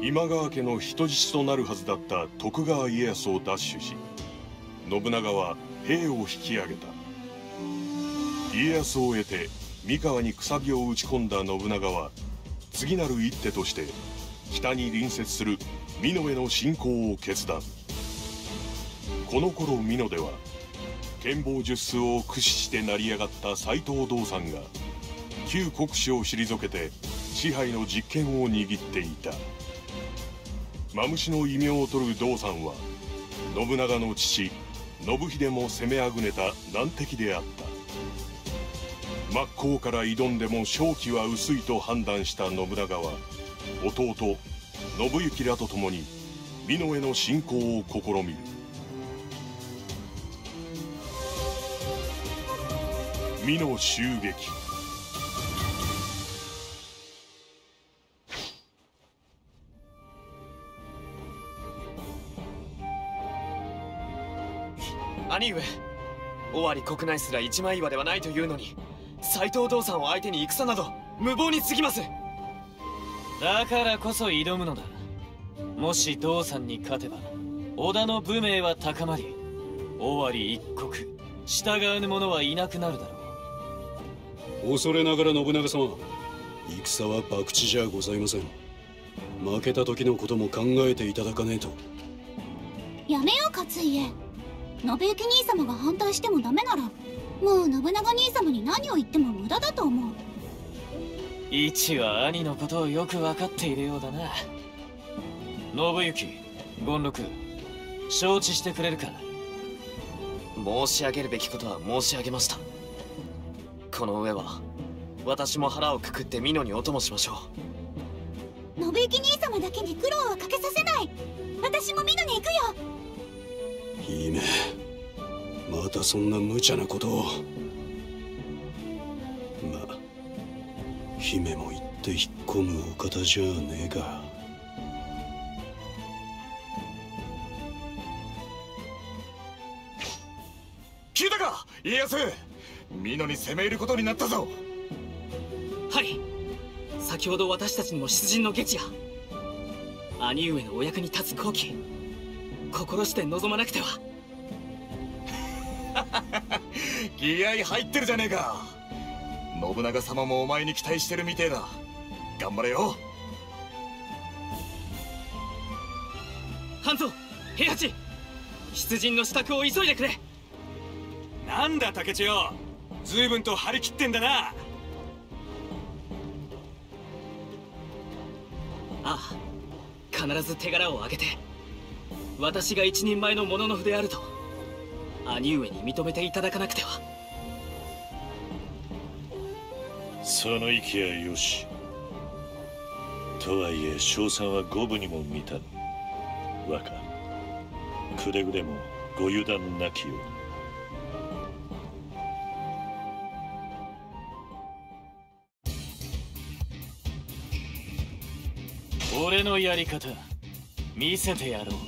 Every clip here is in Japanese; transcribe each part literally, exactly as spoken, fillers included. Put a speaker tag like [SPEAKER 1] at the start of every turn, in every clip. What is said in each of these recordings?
[SPEAKER 1] 今川家の人質となるはずだった徳川家康を奪取し、信長は兵を引き上げた。家康を得て三河にくさびを打ち込んだ信長は、次なる一手として北に隣接する美濃への侵攻を決断。この頃美濃では剣謀術数を駆使して成り上がった斎藤道三が旧国主を退けて支配の実権を握っていた。マムシの異名を取る道三は信長の父信秀も攻めあぐねた難敵であった。真っ向から挑んでも勝機は薄いと判断した信長は、弟信行らと共に美濃への侵攻を試みる。美濃襲撃。
[SPEAKER 2] 兄上、尾張国内すら一枚岩ではないというのに、斎藤道三を相手に戦など無謀に過ぎます。
[SPEAKER 3] だからこそ挑むのだ。もし道三に勝てば織田の武名は高まり、尾張一国従わぬ者はいなくなるだろ
[SPEAKER 4] う。恐れながら信長様、戦は博打じゃございません。負けた時のことも考えていただかねえと。
[SPEAKER 5] やめよう勝家。信行兄様が反対してもダメなら、もう信長兄様に何を言っても無駄だと思う。
[SPEAKER 3] 一は兄のことをよく分かっているようだな。信行、権六、承知してくれるか。
[SPEAKER 2] 申し上げるべきことは申し上げました。この上は私も腹をくくって美濃にお供しましょ
[SPEAKER 5] う。信行兄様だけに苦労はかけさせない。私も美濃に行くよ。
[SPEAKER 4] 姫、またそんな無茶なことを。まあ姫も言って引っ込むお方じゃねえか。
[SPEAKER 6] 聞いたか家康、美濃に攻め入ることになったぞ。
[SPEAKER 7] はい、先ほど私たちにも出陣の下知や兄上のお役に立つ好機、心して望まなくては。
[SPEAKER 6] 気合入ってるじゃねえか。信長様もお前に期待してるみてえだ。頑張れよ。
[SPEAKER 7] 半蔵、平八、出陣の支度を急いでくれ。
[SPEAKER 8] なんだ竹千代、随分と張り切ってんだな。
[SPEAKER 7] ああ、必ず手柄を挙げて私が一人前の武士であると兄上に認めていただかなくては。
[SPEAKER 9] その意気はよし。とはいえ勝算は五分にも満たぬ。若、くれぐれもご油断なきよう。
[SPEAKER 3] 俺のやり方見せてやろう。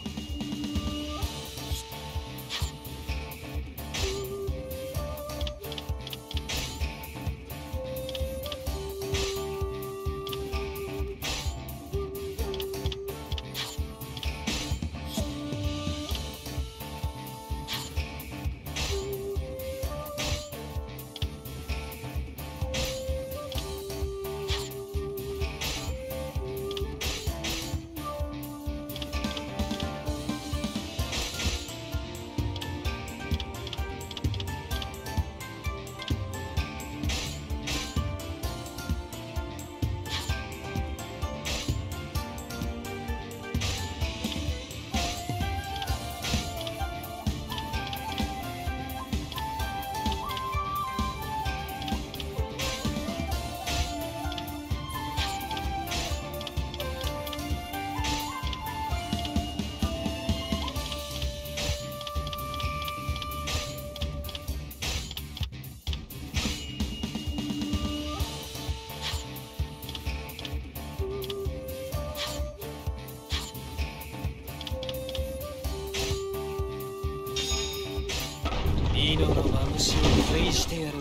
[SPEAKER 3] 美濃のマムシを返してやろう。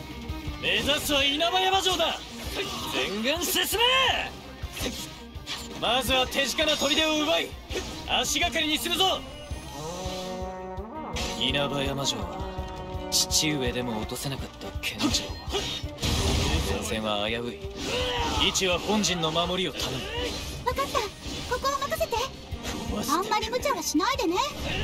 [SPEAKER 3] 目指すは稲葉山城だ。全軍進め。 まずは手近な砦を奪い足がかりにするぞ。稲葉山城は父上でも落とせなかった剣城。前線は危うい。位置は本陣の守りを頼む。
[SPEAKER 5] 分かった、ここを任せて。あんまり無茶はしないでね。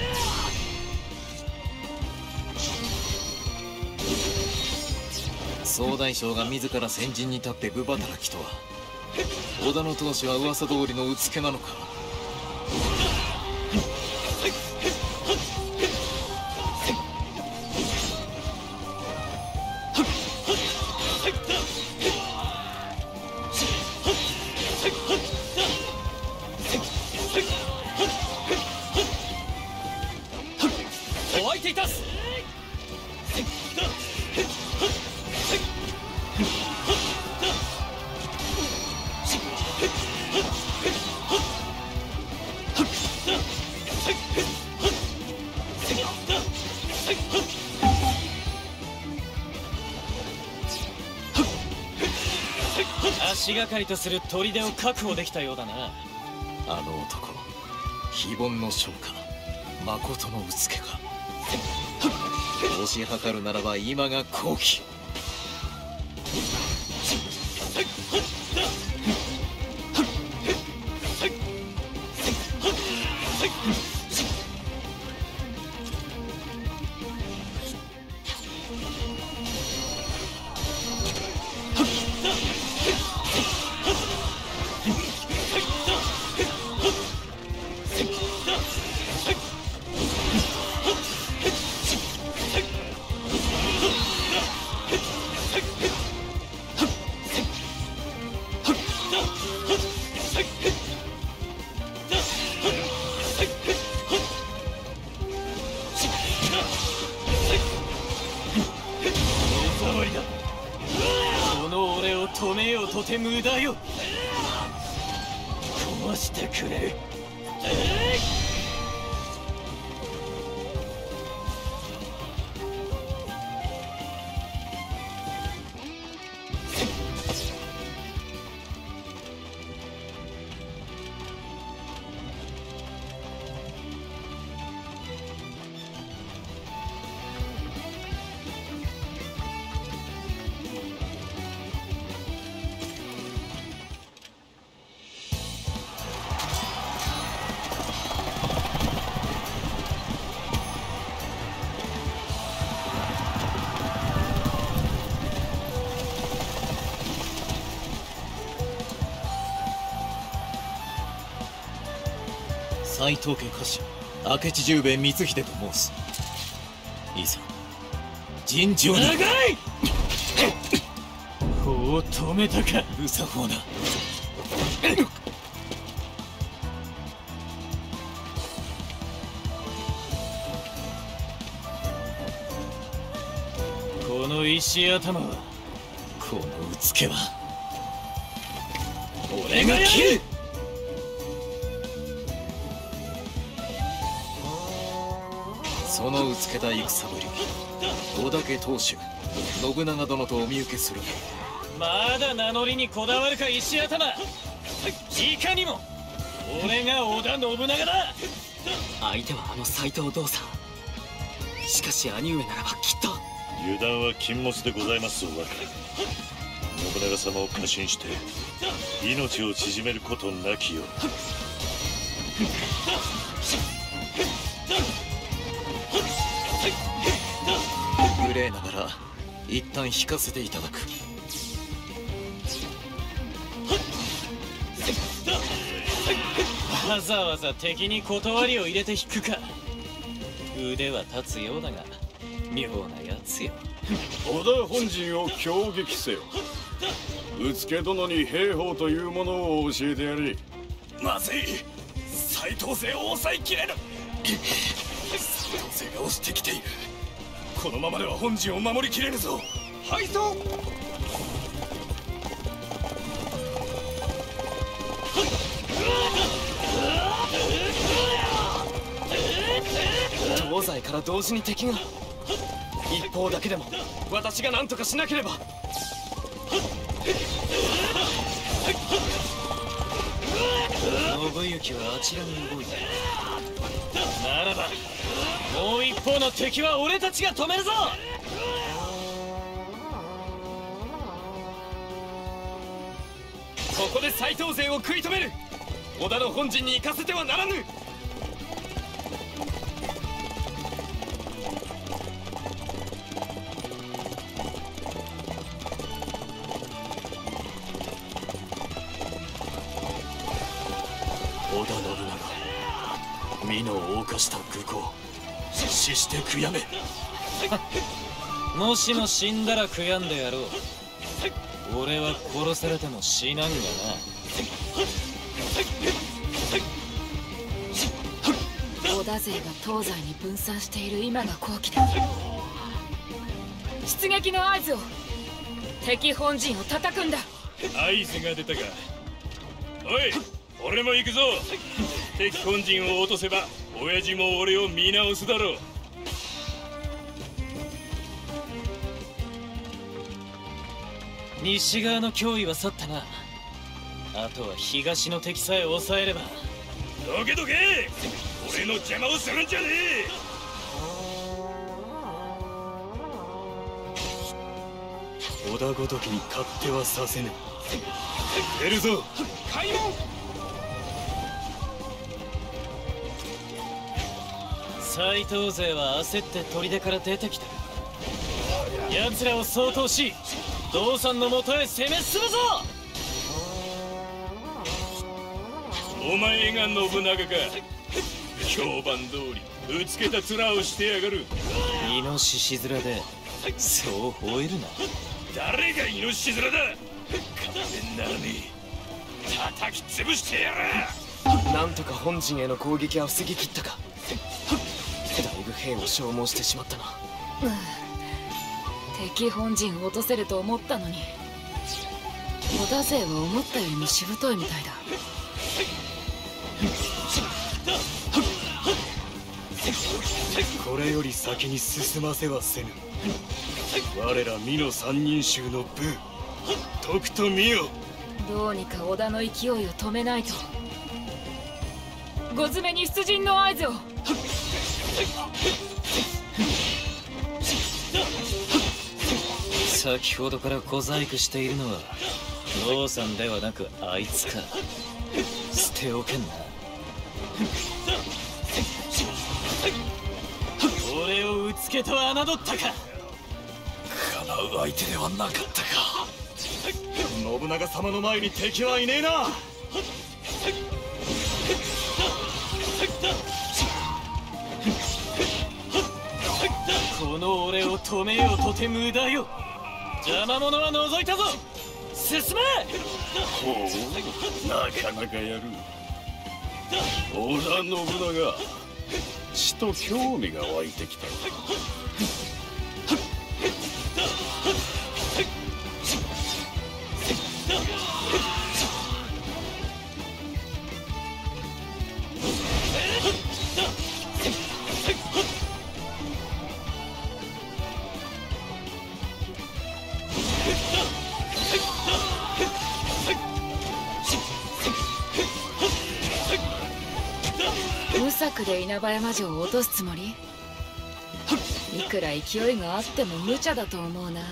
[SPEAKER 10] 総大将が自ら先陣に立って部働きとは、織田の当主は噂通りのうつけなのか。
[SPEAKER 3] お相手いたす。足がかりとする砦を確保できたようだな。
[SPEAKER 10] あの男、非凡の将か、誠のうつけか。推し量るならば今が好機。
[SPEAKER 3] この俺を止めようとて無駄よ。壊してくれる。
[SPEAKER 10] 斎藤家家臣明智十兵衛光秀と申す。いざ尋常に。
[SPEAKER 3] 長い法を止めたか。
[SPEAKER 10] うさほうな。
[SPEAKER 3] この石頭は、
[SPEAKER 10] このうつけは俺が切る。そのうつけた戦ぶり、織田家当主信長殿とお見受けする。
[SPEAKER 3] まだ名乗りにこだわるか石頭。いかにも俺が織田信長だ。
[SPEAKER 7] 相手はあの斎藤道さん。しかし兄上ならばきっと。
[SPEAKER 9] 油断は禁物でございますぞ、若。信長様を過信して命を縮めることなきよう。
[SPEAKER 10] 無礼ながら一旦引かせていただく。
[SPEAKER 3] わざわざ敵に断りを入れて引くか。腕は立つようだが妙なやつよ。
[SPEAKER 11] 織田本陣を攻撃せよ。うつけ殿に兵法というものを教えてやれ。
[SPEAKER 6] まずい、斎藤勢を抑えきれぬ。斎藤勢が押してきている。このままでは本陣を守りきれぬぞ。
[SPEAKER 8] 敗走。
[SPEAKER 2] 東西から同時に敵が。一方だけでも私が何とかしなければ。
[SPEAKER 3] 信行はあちらに動いた。ならばもう一方の敵は俺たちが止めるぞ。
[SPEAKER 6] ここで斎藤勢を食い止める。織田の本陣に行かせてはならぬ。
[SPEAKER 11] 織田信長、美濃を犯した愚行、死して悔やめ。
[SPEAKER 3] もしも死んだら悔やんでやろう。俺は殺されても死なんがな。
[SPEAKER 12] 織田勢が東西に分散している今が好機だ。出撃の合図を。敵本陣を叩くんだ。
[SPEAKER 13] 合図が出たか。おい、俺も行くぞ。敵本陣を落とせば親父も俺を見直すだろう。
[SPEAKER 3] 西側の脅威は去ったな。あとは東の敵さえ抑えれば。
[SPEAKER 13] どけどけ、俺の邪魔をするんじゃねえ。
[SPEAKER 11] 織田ごときに勝手はさせぬ。出るぞ
[SPEAKER 6] 開門。
[SPEAKER 3] 斎藤勢は焦って砦から出てきた。奴らを掃討し道さんのもとへ攻め進むぞ。
[SPEAKER 13] お前が信長か。評判通りうつけた面をしてやがる。
[SPEAKER 3] イノシシ面でそう吠えるな。
[SPEAKER 13] 誰がイノシシ面だ。金にならねえ。叩き潰してやる。
[SPEAKER 2] なんとか本陣への攻撃は防ぎ切ったか。だいぶ兵を消耗してしまったな。
[SPEAKER 12] うん、敵本陣を落とせると思ったのに、織田勢は思ったよりもしぶといみたいだ。
[SPEAKER 11] これより先に進ませはせぬ。我ら美濃三人衆の部、とくと見よ。
[SPEAKER 12] どうにか織田の勢いを止めないと。ご詰めに出陣の合図を。
[SPEAKER 3] 先ほどから小細工しているのは道さんではなくあいつか。捨ておけんな。俺をうつけと侮ったか。
[SPEAKER 11] 叶う相手ではなかったか。信長様の前に敵はいねえな。
[SPEAKER 3] この俺を止めようとて無駄よ。邪魔者は除いたぞ。進め。
[SPEAKER 11] ほう、なかなかやる。織田信長、ちと興味が湧いてきた。
[SPEAKER 12] 無策で稲葉山城を落とすつもり？いくら勢いがあっても無茶だと思うな。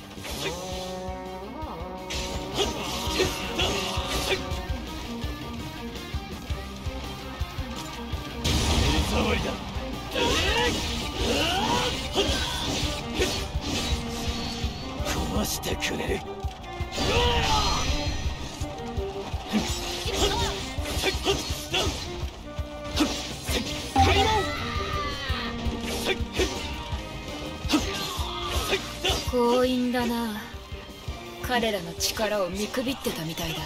[SPEAKER 3] 壊してくれる。
[SPEAKER 12] 強引だな。彼らの力を見くびってたみたいだ。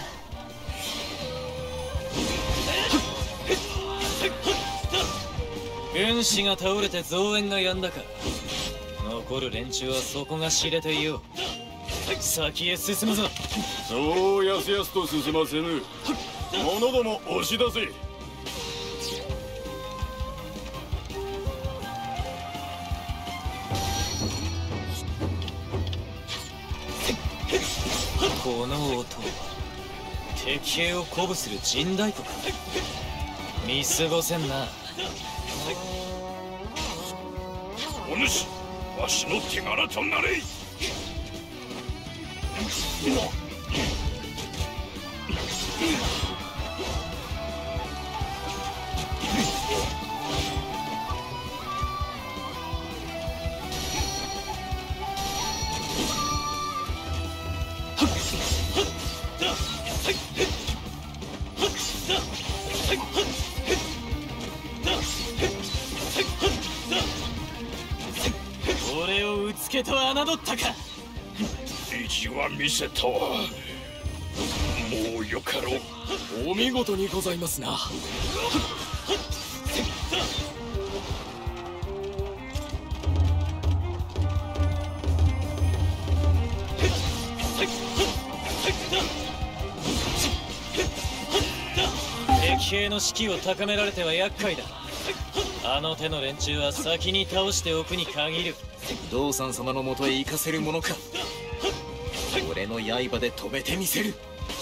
[SPEAKER 3] 軍師が倒れて増援が止んだか。残る連中は底が知れていよう。先へ進むぞ。
[SPEAKER 11] そうやすやすと進ませぬ。者ども押し出せ。
[SPEAKER 3] この音は敵兵を鼓舞する陣太鼓か。見過ごせんな。
[SPEAKER 13] お主、わしの手柄となれ。
[SPEAKER 3] 俺をうつけと侮ったか。
[SPEAKER 13] 意地は見せたわ。もうよかろう。
[SPEAKER 11] お見事にございますな。
[SPEAKER 3] 敵兵の士気を高められては厄介だ。あの手の連中は先に倒しておくに限る。
[SPEAKER 10] 道三様のもとへ行かせるものか。俺の刃で止めてみせる。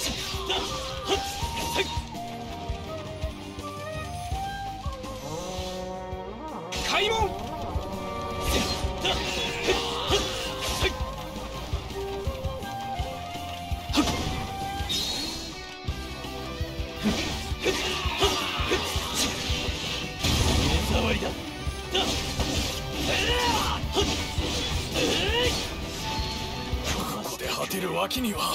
[SPEAKER 6] 開門。目障りだ。ここで果てるわけには。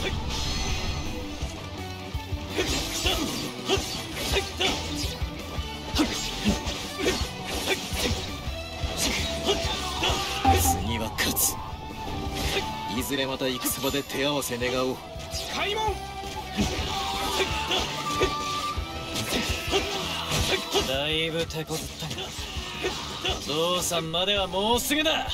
[SPEAKER 10] 次は勝つ。いずれまた戦場で手合わせ願おう。
[SPEAKER 6] 開門。
[SPEAKER 3] だいぶ手こずったが、道三まではもうすぐだ。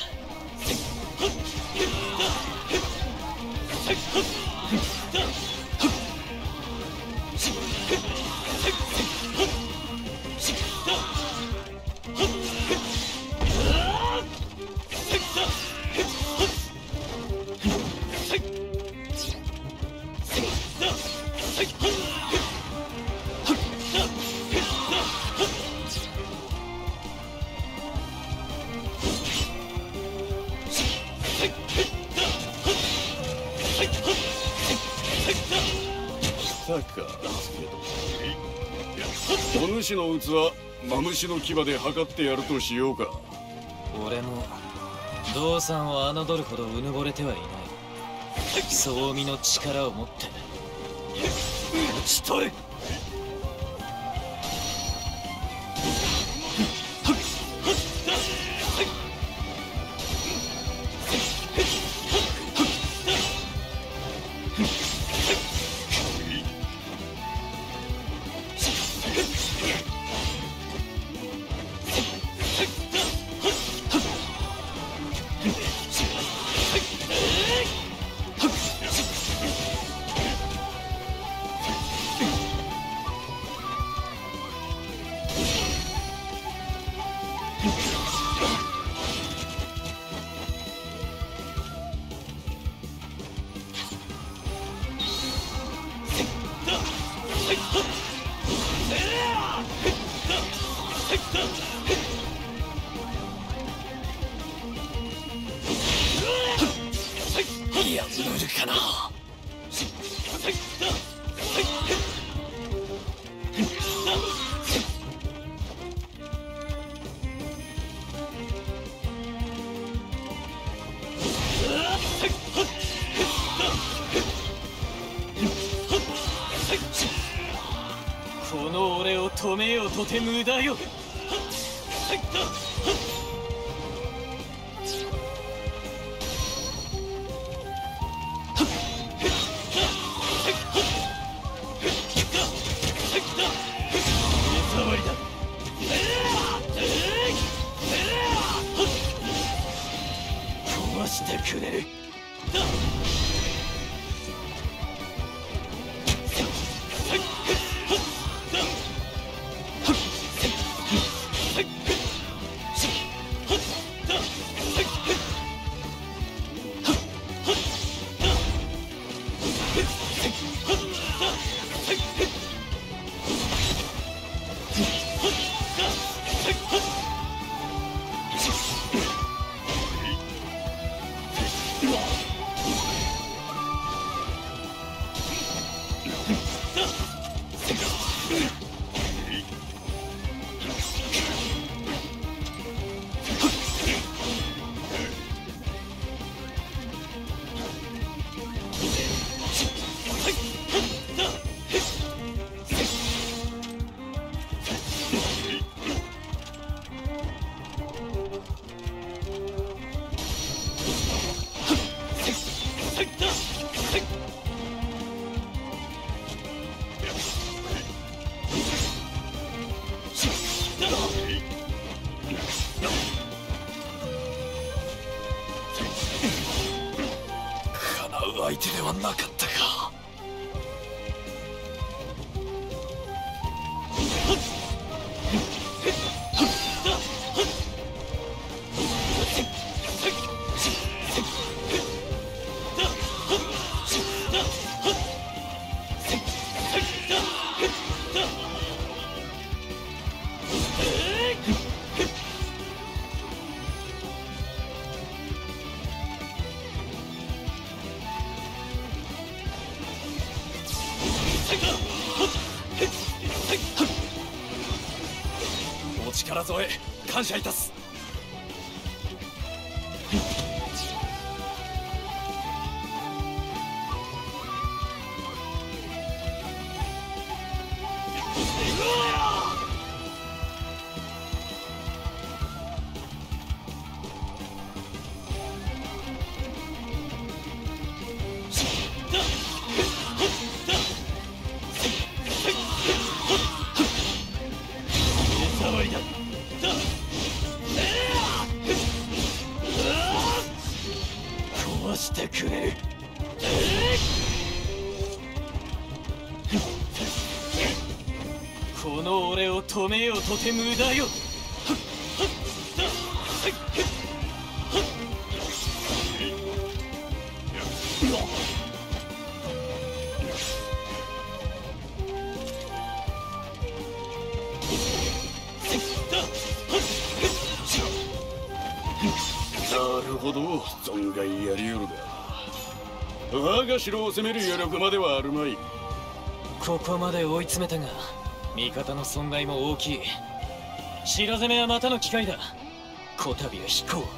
[SPEAKER 14] お主の器、マムシの牙で測ってやるとしようか。
[SPEAKER 3] 俺も道三を侮るほどうぬぼれてはいない。総見の力を持って打ち取る。
[SPEAKER 6] やるかな。
[SPEAKER 3] この俺を止めようとて無駄よ。壊してくれる。
[SPEAKER 6] 手ではなかったか。お力添え感謝いたす。壊してくれる。この俺を止めようとて無駄よ。
[SPEAKER 14] なるほど、存外やりよるが、我が城を攻める余力まではあるまい。
[SPEAKER 3] ここまで追い詰めたが味方の損害も大きい。城攻めはまたの機会だ。こたびは引こう。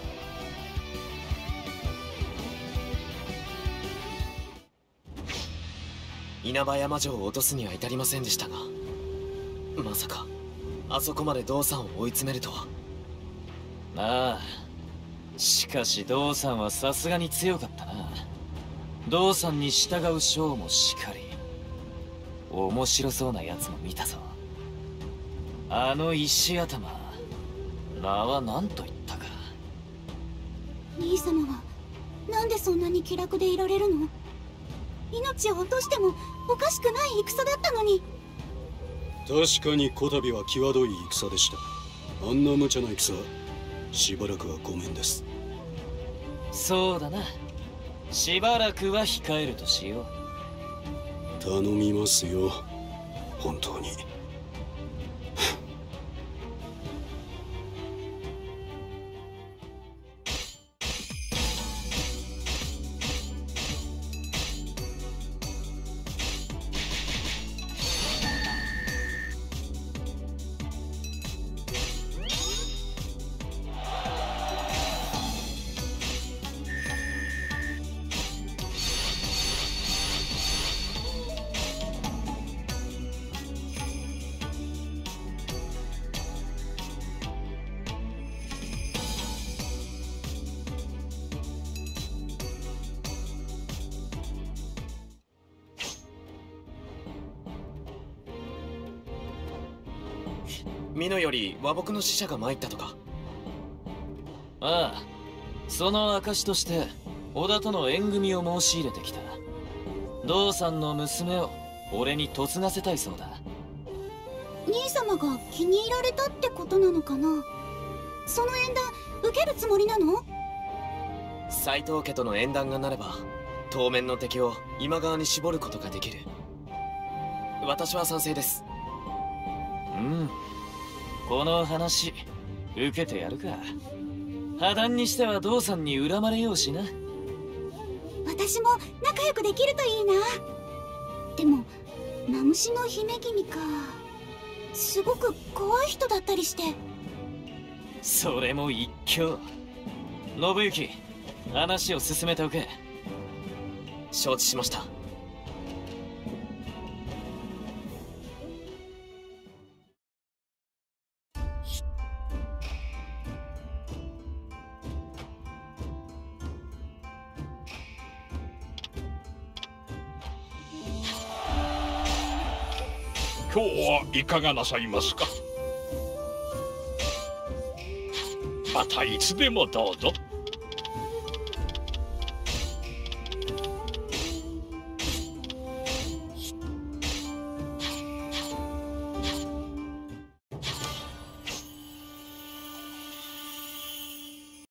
[SPEAKER 2] 稲葉山城を落とすには至りませんでしたが、まさかあそこまで道さんを追い詰めるとは。
[SPEAKER 3] ああ、しかし道さんはさすがに強かったな。道さんに従う将もしかり、面白そうなやつも見たぞ。あの石頭、名は何と言ったか。
[SPEAKER 5] 兄様はなんでそんなに気楽でいられるの？命を落としてもおかしくない戦だったのに。
[SPEAKER 4] 確かにこたびは際どい戦でした。あんな無茶な戦、しばらくはごめんです。
[SPEAKER 3] そうだな、しばらくは控えるとしよう。
[SPEAKER 4] 頼みますよ、本当に。
[SPEAKER 2] 美濃より和睦の使者が参ったとか。
[SPEAKER 3] ああ、その証として織田との縁組を申し入れてきた。道さんの娘を俺に嫁がせたいそうだ。
[SPEAKER 5] 兄様が気に入られたってことなのかな。その縁談受けるつもりなの？
[SPEAKER 2] 斎藤家との縁談がなれば当面の敵を今川に絞ることができる。私は賛成です。
[SPEAKER 3] うん、この話受けてやるか。破談にしては道さんに恨まれようしな。
[SPEAKER 5] 私も仲良くできるといいな。でもマムシの姫君か、すごく怖い人だったりして。
[SPEAKER 3] それも一興。信行、話を進めておけ。
[SPEAKER 2] 承知しました。
[SPEAKER 13] 今日はいかがなさいますか。またいつでもどうぞ。